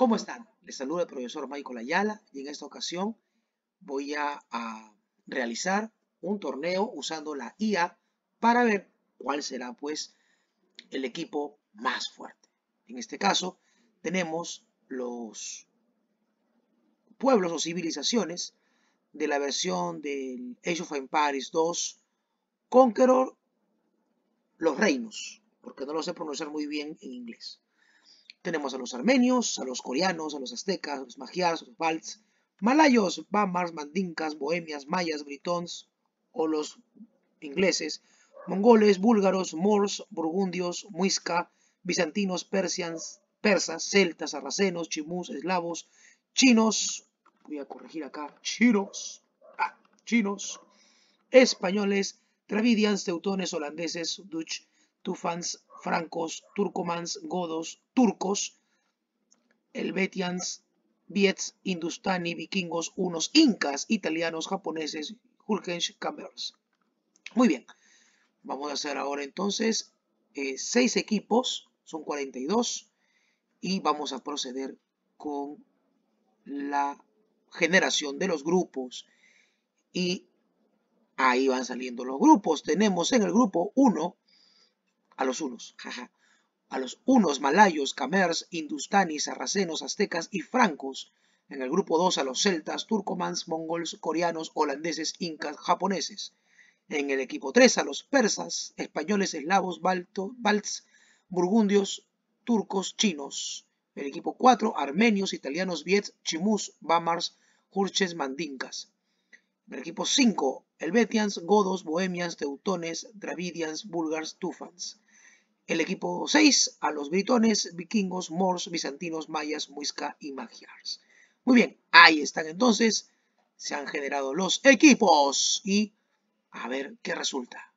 ¿Cómo están? Les saluda el profesor Michael Ayala y en esta ocasión voy a realizar un torneo usando la IA para ver cuál será pues el equipo más fuerte. En este caso tenemos los pueblos o civilizaciones de la versión del Age of Empires 2 Conqueror, los reinos, porque no lo sé pronunciar muy bien en inglés. Tenemos a los armenios, a los coreanos, a los aztecas, a los magiares, a los balts, malayos, bamars, mandinkas, bohemias, mayas, britons o los ingleses, mongoles, búlgaros, moors, burgundios, muisca, bizantinos, persas, celtas, sarracenos, chimús, eslavos, chinos, voy a corregir acá, chinos, españoles, dravidians, teutones, holandeses, dutch, tufans, francos, turcomans, godos, turcos, helvetians, viets, hindustani, vikingos, unos incas, italianos, japoneses, Hurkensch, Camers. Muy bien, vamos a hacer ahora entonces 6 equipos, son 42, y vamos a proceder con la generación de los grupos. Y ahí van saliendo los grupos. Tenemos en el grupo 1 a los unos, a los hunos, malayos, camers, hindustanis, sarracenos, aztecas y francos. En el grupo 2 a los celtas, turcomans, mongols, coreanos, holandeses, incas, japoneses. En el equipo 3 a los persas, españoles, eslavos, balts, burgundios, turcos, chinos. El equipo 4, armenios, italianos, viets, chimús, bamars, jurches, mandinkas. En el equipo 5, helvetians, godos, bohemians, teutones, dravidians, búlgaros, tufans. El equipo 6 a los britones, vikingos, moors, bizantinos, mayas, muisca y magiars. Muy bien, ahí están entonces. Se han generado los equipos y a ver qué resulta.